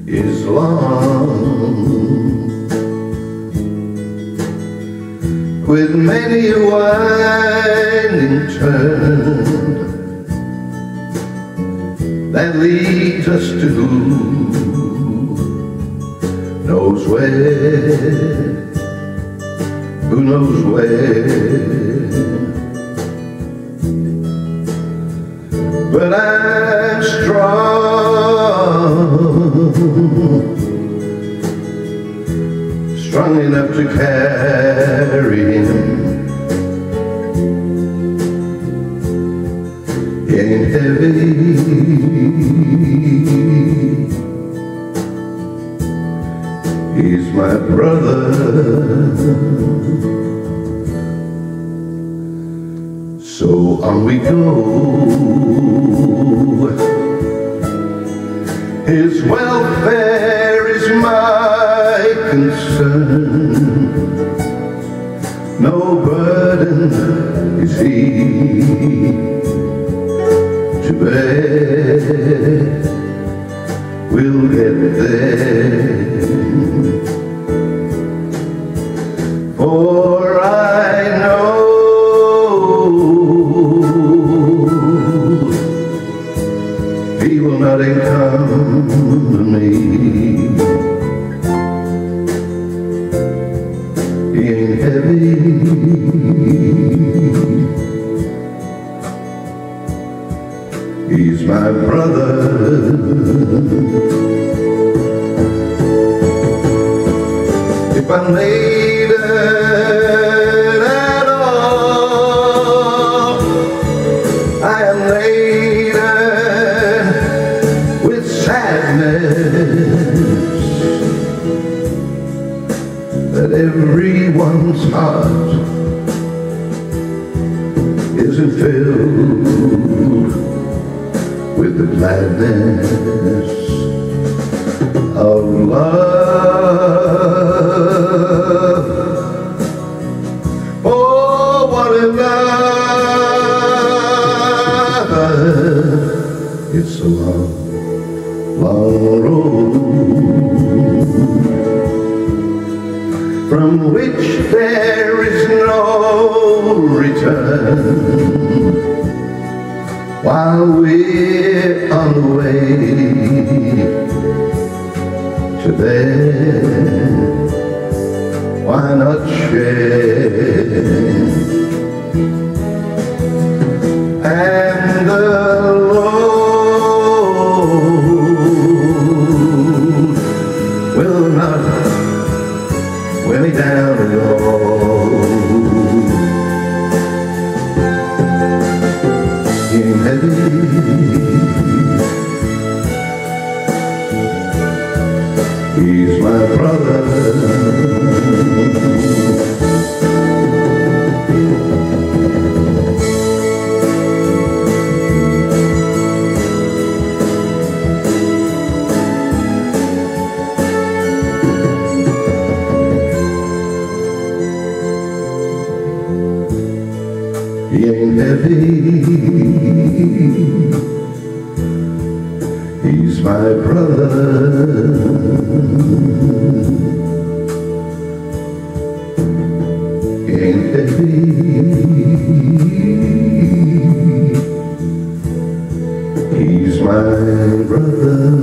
is long, with many a winding turn that leads us to who knows where, who knows where. But I'm strong enough to carry him. He ain't heavy, he's my brother. So on we go, his welfare is my concern. No burden is he to bear, we'll get there. For I know he will not encumber me. He ain't heavy, he's my brother. If I'm laden at all, I am laden with sadness that everyone's heart isn't filled with the gladness of love. Oh, what a love! It's a long, long road from which there is no return. While we're on the way to there, why not share? And the Lord will not weigh me down alone. He ain't heavy, he's my brother. He ain't heavy, he's my brother. He ain't heavy, he's my brother.